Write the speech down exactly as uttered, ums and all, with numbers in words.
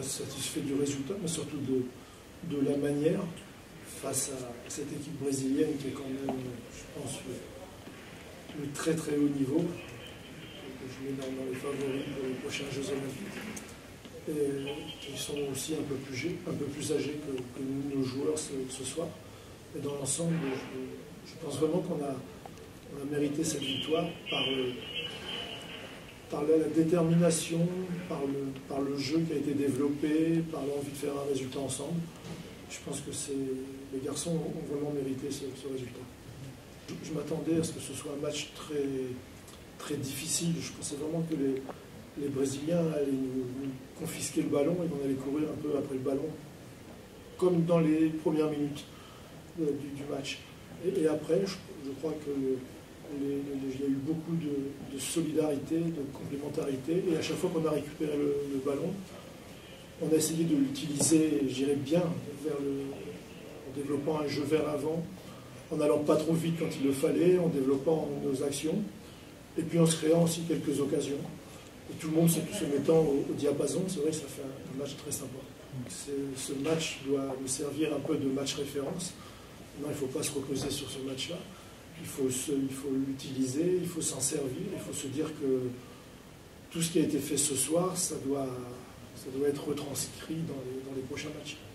satisfait du résultat, mais surtout de, de la manière face à cette équipe brésilienne qui est quand même, je pense, le, le très très haut niveau, que je mets dans, dans les favoris pour les prochains Jeux Olympiques. Et qui sont aussi un peu plus, un peu plus âgés que, que nous, nos joueurs ce, ce soir. Et dans l'ensemble, je, je pense vraiment qu'on a, on a mérité cette victoire par, le, par la, la détermination, par le, par le jeu qui a été développé, par l'envie de faire un résultat ensemble. Je pense que les garçons ont vraiment mérité ce, ce résultat. Je, je m'attendais à ce que ce soit un match très, très difficile. Je pensais vraiment que les les Brésiliens allaient nous, nous confisquer le ballon et qu'on allait courir un peu après le ballon, comme dans les premières minutes euh, du, du match. Et, et après, je, je crois qu'il y a eu beaucoup de, de solidarité, de complémentarité, et à chaque fois qu'on a récupéré le, le ballon, on a essayé de l'utiliser, je dirais bien, vers le, en développant un jeu vers l'avant, en n'allant pas trop vite quand il le fallait, en développant nos actions, et puis en se créant aussi quelques occasions. Et tout le monde se, se mettant au, au diapason, c'est vrai que ça fait un, un match très sympa. Ce match doit nous servir un peu de match référence. Non, il ne faut pas se reposer sur ce match-là. Il faut l'utiliser, il faut s'en servir, il faut se dire que tout ce qui a été fait ce soir, ça doit, ça doit être retranscrit dans les, dans les prochains matchs.